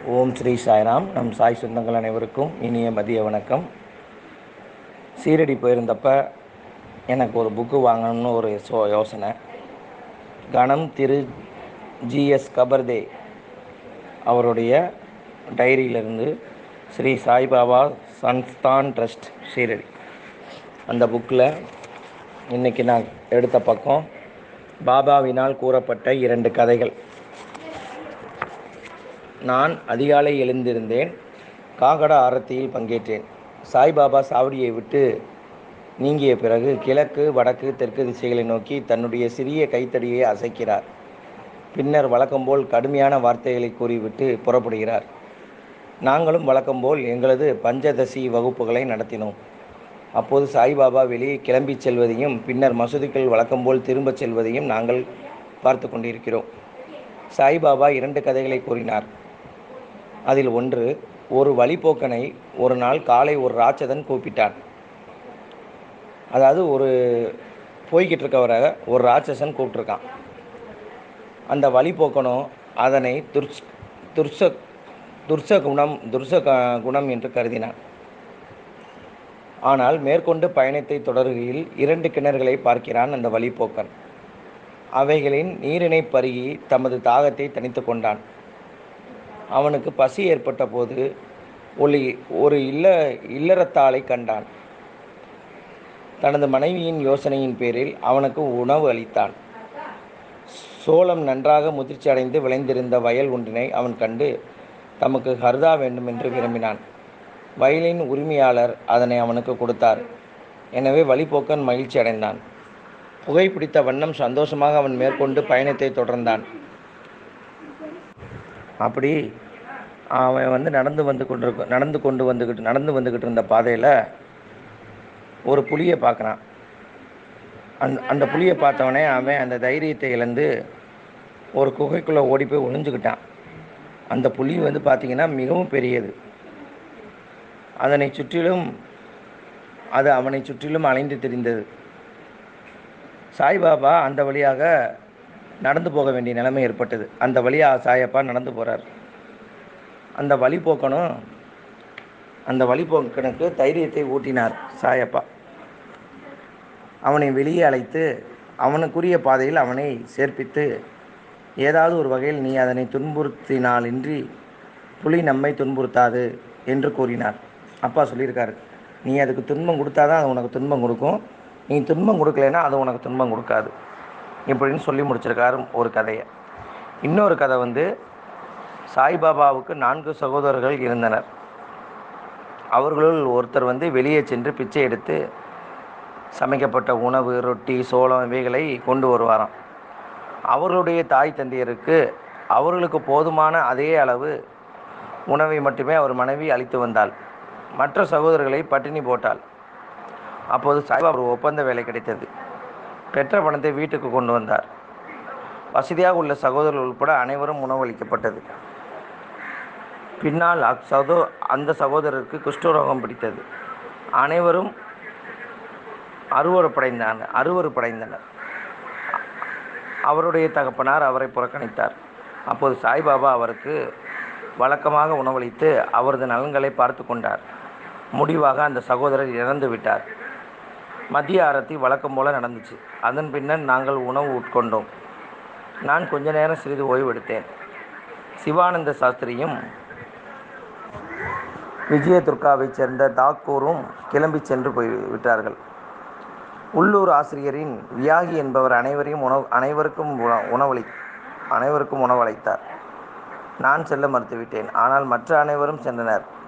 ஓம் ஸ்ரீ சாய்ராம். நம் சாய் சொந்தங்கள் அனைவருக்கும் இனிய மதிய வணக்கம். சீரடி போயிருந்தப்ப எனக்கு ஒரு புக்கு வாங்கணும்னு ஒரு யோசனை. கணம் திரு ஜிஎஸ் கபர்தே அவருடைய டைரியிலிருந்து ஸ்ரீ சாய்பாபா சன்ஸ்தான் ட்ரஸ்ட் சீரடி, அந்த புக்கில் இன்றைக்கி நான் எடுத்த பக்கம் பாபாவினால் கூறப்பட்ட 2 கதைகள். நான் அதிகாலை எழுந்திருந்தேன். காகட ஆரத்தியில் பங்கேற்றேன். சாய்பாபா சாவடியை விட்டு நீங்கிய பிறகு கிழக்கு, வடக்கு, தெற்கு திசைகளை நோக்கி தன்னுடைய சிறிய கைத்தடியை அசைக்கிறார். பின்னர் வழக்கம்போல் கடுமையான வார்த்தைகளை கூறிவிட்டு புறப்படுகிறார். நாங்களும் வழக்கம்போல் எங்களது பஞ்சதசி வகுப்புகளை நடத்தினோம். அப்போது சாய்பாபா வெளியே கிளம்பி செல்வதையும் பின்னர் மசூதிக்குள் வழக்கம்போல் திரும்பச் செல்வதையும் நாங்கள் பார்த்து கொண்டிருக்கிறோம். சாய்பாபா 2 கதைகளை கூறினார். அதில் ஒன்று, ஒரு வழிப்போக்கனை ஒரு நாள் காலை ஒரு ராட்சதன் கூப்பிட்டான். அதாவது போய்கிட்டு இருக்கவரை ஒரு ராட்சசன் கூப்பிட்ருக்கான். அந்த வழிப்போக்கனும் அதனை துர்ச குணம் என்று கருதினான். ஆனால் மேற்கொண்டு பயணத்தை தொடர்கையில் 2 கிணறுகளை பார்க்கிறான் அந்த வழிப்போக்கன். அவைகளின் நீரினை பருகி தமது தாகத்தை தணித்து கொண்டான். அவனுக்கு பசி ஏற்பட்ட போது ஒரு இல்லறத்தாளை கண்டான். தனது மனைவியின் யோசனையின் பேரில் அவனுக்கு உணவு அளித்தான். சோளம் நன்றாக முதிர்ச்சி அடைந்து விளைந்திருந்த வயல் ஒன்றினை அவன் கண்டு தமக்கு ஹர்தா வேண்டும் என்று விரும்பினான். வயலின் உரிமையாளர் அதனை அவனுக்கு கொடுத்தார். எனவே வழிப்போக்கன் மகிழ்ச்சி அடைந்தான். புகைப்பிடித்த வண்ணம் சந்தோஷமாக அவன் மேற்கொண்டு பயணத்தை தொடர்ந்தான். அப்படி அவன் நடந்து வந்துக்கிட்டு இருந்த பாதையில் ஒரு புலியை பார்க்குறான். அந்த புலியை பார்த்தவனே அவன் அந்த தைரியத்தை இழந்து ஒரு குகைக்குள்ளே ஓடி போய் ஒளிஞ்சுக்கிட்டான். அந்த புலி பார்த்திங்கன்னா மிகவும் பெரியது. அது அவனை சுற்றிலும் அலைந்து திரிந்தது. சாய்பாபா அந்த வழியாக நடந்து போக வேண்டிய நிலைமை ஏற்பட்டது. அந்த வழியாக சாயப்பா நடந்து போகிறார். அந்த வழிப்போக்கனுக்கு தைரியத்தை ஊட்டினார் சாயப்பா. அவனை வெளியே அழைத்து அவனுக்குரிய பாதையில் அவனை சேர்ப்பித்து, ஏதாவது ஒரு வகையில் நீ அதனை துன்புறுத்தினாலின்றி புலி நம்மை துன்புறுத்தாது என்று கூறினார். அப்பா சொல்லியிருக்காரு, நீ அதுக்கு துன்பம் கொடுத்தாதான் அது உனக்கு துன்பம் கொடுக்கும், நீ துன்பம் கொடுக்கலைன்னா அது உனக்கு துன்பம் கொடுக்காது இப்படின்னு சொல்லி முடிச்சிருக்காரு ஒரு கதையை. இன்னொரு கதை சாய்பாபாவுக்கு 4 சகோதரர்கள் இருந்தனர். அவர்களுள் ஒருத்தர் வெளியே சென்று பிச்சை எடுத்து சமைக்கப்பட்ட உணவு, ரொட்டி, சோளம் இவைகளை கொண்டு வருவாராம். அவர்களுடைய தாய் தந்தையருக்கு அவர்களுக்கு போதுமான அதே அளவு உணவை மட்டுமே அவர் மனைவி அளித்து வந்தாள். மற்ற சகோதரர்களை பட்டினி போட்டாள். அப்போது சாய்பாபா ஒரு ஒப்பந்த வேலை கிடைத்தது. பெற்ற பணத்தை வீட்டுக்கு கொண்டு வந்தார். வசதியாக உள்ள சகோதரர்கள் உட்பட அனைவரும் உணவளிக்கப்பட்டது. பின்னால் அந்த சகோதரருக்கு குஷ்டரோகம் பிடித்தது. அனைவரும் அருவருப்படைந்தனர். அவருடைய தகப்பனார் அவரை புறக்கணித்தார். அப்போது சாய்பாபா அவருக்கு வழக்கமாக உணவளித்து அவரது நலன்களை பார்த்து கொண்டார். முடிவாக அந்த சகோதரர் இறந்து விட்டார். மதிய ஆரத்தி வழக்கம் போல நடந்துச்சு. அதன் பின்னர் நாங்கள் உணவு உட்கொண்டோம். நான் கொஞ்ச நேரம் சிறிது ஓய்வு எடுத்தேன். சிவானந்த சாஸ்திரியும் விஜயதுர்காவைச் சேர்ந்த தாக்கூரும் கிளம்பி சென்று போய்விட்டார்கள். உள்ளூர் ஆசிரியரின் வியாகி என்பவர் அனைவருக்கும் உணவளித்தார். நான் செல்ல மறுத்துவிட்டேன். ஆனால் மற்ற அனைவரும் சென்றனர்.